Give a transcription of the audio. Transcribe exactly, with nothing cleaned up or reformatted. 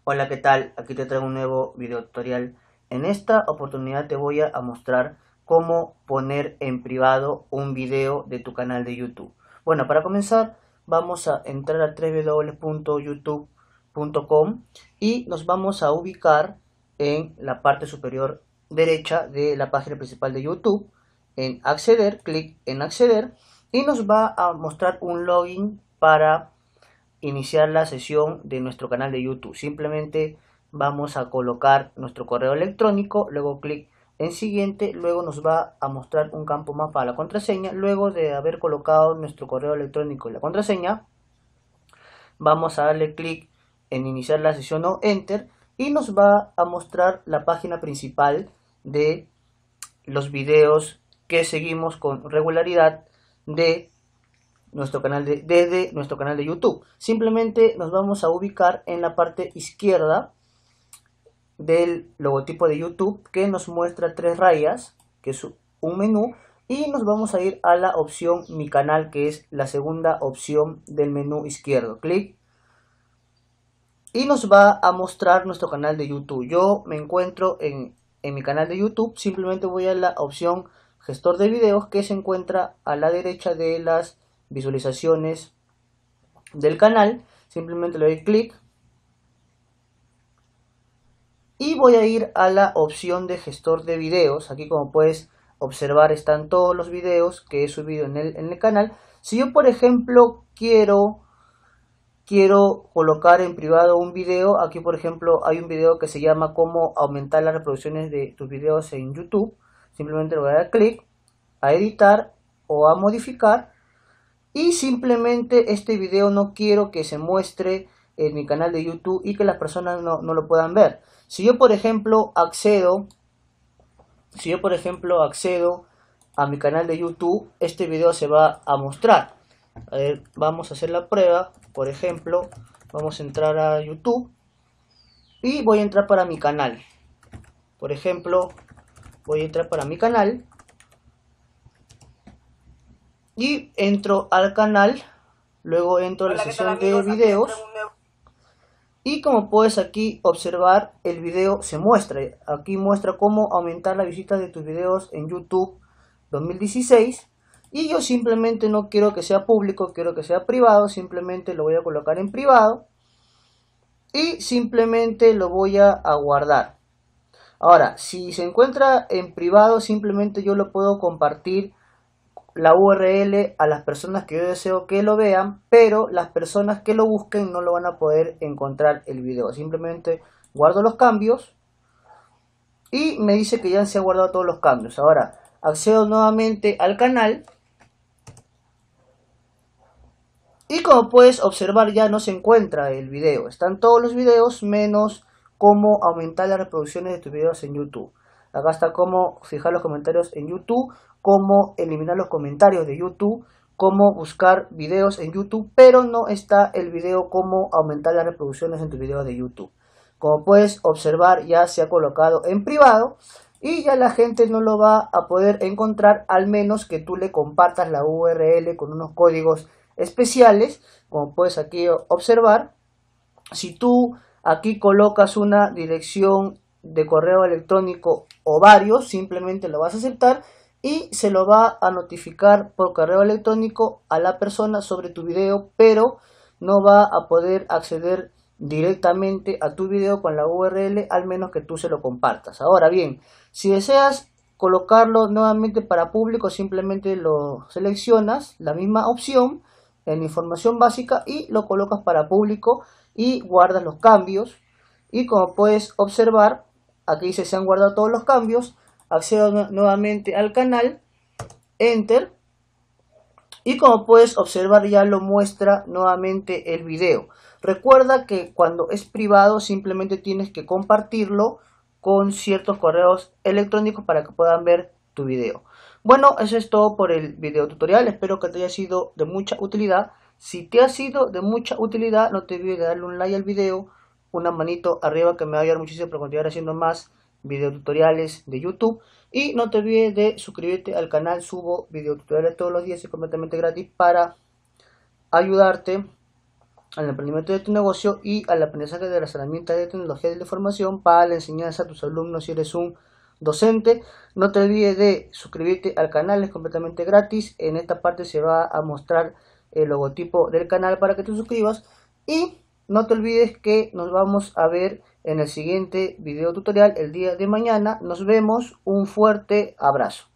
Hola, ¿qué tal? Aquí te traigo un nuevo video tutorial. En esta oportunidad te voy a mostrar cómo poner en privado un video de tu canal de YouTube. Bueno, para comenzar vamos a entrar a doble u doble u doble u punto youtube punto com y nos vamos a ubicar en la parte superior derecha de la página principal de YouTube. En acceder, clic en acceder y nos va a mostrar un login para iniciar la sesión de nuestro canal de YouTube. Simplemente vamos a colocar nuestro correo electrónico, luego clic en siguiente, luego nos va a mostrar un campo más para la contraseña. Luego de haber colocado nuestro correo electrónico y la contraseña, vamos a darle clic en iniciar la sesión o enter y nos va a mostrar la página principal de los videos que seguimos con regularidad de nuestro canal de, desde nuestro canal de YouTube. Simplemente nos vamos a ubicar en la parte izquierda del logotipo de YouTube, que nos muestra tres rayas, que es un menú, y nos vamos a ir a la opción Mi canal, que es la segunda opción del menú izquierdo. Clic y nos va a mostrar nuestro canal de YouTube. Yo me encuentro en, en mi canal de YouTube. Simplemente voy a la opción Gestor de videos, que se encuentra a la derecha de las visualizaciones del canal. Simplemente le doy clic y voy a ir a la opción de gestor de videos. Aquí, como puedes observar, están todos los videos que he subido en el, en el canal. Si yo, por ejemplo, quiero quiero colocar en privado un video, aquí por ejemplo hay un video que se llama cómo aumentar las reproducciones de tus videos en YouTube. Simplemente le voy a dar clic a editar o a modificar. Y simplemente este video no quiero que se muestre en mi canal de YouTube y que las personas no, no lo puedan ver. Si yo por ejemplo accedo, si yo por ejemplo accedo a mi canal de YouTube, este video se va a mostrar. A ver, vamos a hacer la prueba. Por ejemplo, vamos a entrar a YouTube y voy a entrar para mi canal. Por ejemplo, voy a entrar para mi canal. Y entro al canal, luego entro a la sesión de videos y como puedes aquí observar, el video se muestra. Aquí muestra cómo aumentar la visita de tus videos en YouTube dos mil dieciséis y yo simplemente no quiero que sea público, quiero que sea privado. Simplemente lo voy a colocar en privado y simplemente lo voy a, a guardar. Ahora, si se encuentra en privado, simplemente yo lo puedo compartir la U R L a las personas que yo deseo que lo vean, pero las personas que lo busquen no lo van a poder encontrar el video. Simplemente guardo los cambios y me dice que ya se han guardado todos los cambios. Ahora accedo nuevamente al canal y como puedes observar ya no se encuentra el video. Están todos los videos menos cómo aumentar las reproducciones de tus videos en YouTube. Acá está cómo fijar los comentarios en YouTube, cómo eliminar los comentarios de YouTube, cómo buscar videos en YouTube, pero no está el video cómo aumentar las reproducciones en tus videos de YouTube. Como puedes observar, ya se ha colocado en privado y ya la gente no lo va a poder encontrar, al menos que tú le compartas la U R L con unos códigos especiales. Como puedes aquí observar, si tú aquí colocas una dirección de correo electrónico o varios, simplemente lo vas a aceptar y se lo va a notificar por correo electrónico a la persona sobre tu video, pero no va a poder acceder directamente a tu video con la U R L, al menos que tú se lo compartas. Ahora bien, si deseas colocarlo nuevamente para público, simplemente lo seleccionas, la misma opción en información básica, y lo colocas para público y guardas los cambios. Y como puedes observar, aquí dice se han guardado todos los cambios. Accedo nu nuevamente al canal, enter, y como puedes observar ya lo muestra nuevamente el video. Recuerda que cuando es privado simplemente tienes que compartirlo con ciertos correos electrónicos para que puedan ver tu video. Bueno, eso es todo por el video tutorial. Espero que te haya sido de mucha utilidad. Si te ha sido de mucha utilidad, no te olvides de darle un like al video, una manito arriba, que me va a ayudar muchísimo para continuar haciendo más videotutoriales de YouTube. Y no te olvides de suscribirte al canal. Subo videotutoriales todos los días y completamente gratis para ayudarte al emprendimiento de tu negocio y al aprendizaje de las herramientas de tecnología de la información para la enseñanza a tus alumnos si eres un docente. No te olvides de suscribirte al canal, es completamente gratis. En esta parte se va a mostrar el logotipo del canal para que te suscribas. Y no te olvides que nos vamos a ver en el siguiente video tutorial el día de mañana. Nos vemos, un fuerte abrazo.